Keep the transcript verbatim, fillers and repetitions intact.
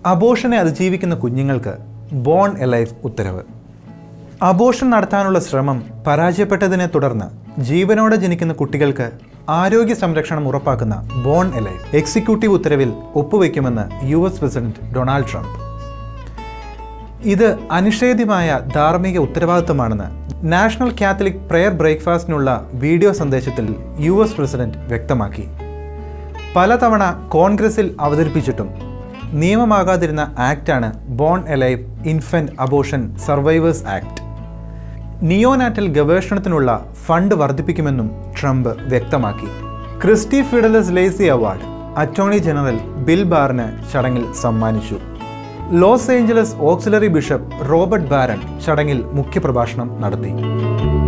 അബോർഷനെ അതിജീവിക്കുന്ന കുഞ്ഞുങ്ങൾക്ക് bone alive ഉത്തരവ്. Abortion നടത്താനുള്ള ശ്രമം പരാജയപ്പെട്ടതിനെ തുടർന്ന് ജീവനോടെ ജനിക്കുന്ന കുട്ടികൾക്ക് ആരോഗ്യ സംരക്ഷണം ഉറപ്പാക്കുന്ന ബോൺ എലൈവ് എക്സിക്യൂട്ടീവ് ഉത്തരവിൽ ഒപ്പുവെക്കുമെന്ന് U S president Donald Trump. ഇത് അനിഷേധ്യമായ ധാർമ്മിക ഉത്തരവാദിത്തമാണെന്ന് നാഷണൽ കാത്തലിക് പ്രെയർ ബ്രേക്ക്ഫാസ്റ്റിനുള്ള വീഡിയോ സന്ദേശത്തിൽ യു എസ് പ്രസിഡന്റ് വ്യക്തമാക്കി. പലതവണ കോൺഗ്രസിൽ അവതരിപ്പിച്ചിട്ടും നിയമമാകാതിരുന്ന ആക്റ്റാണ് Born Alive Infant Abortion Survivors Act. Neonatal ഗവേഷണത്തിനുള്ള ഫണ്ട് വർദ്ധിപ്പിക്കുമെന്നും ട്രംപ് വ്യക്തമാക്കി. Christy Fidelis Lacey award attorney general Bill ബാറിന് ചടങ്ങിൽ സമ്മാനിച്ചു. Los Angeles auxiliary bishop Robert Barron ചടങ്ങിൽ മുഖ്യപ്രഭാഷണം നടത്തി.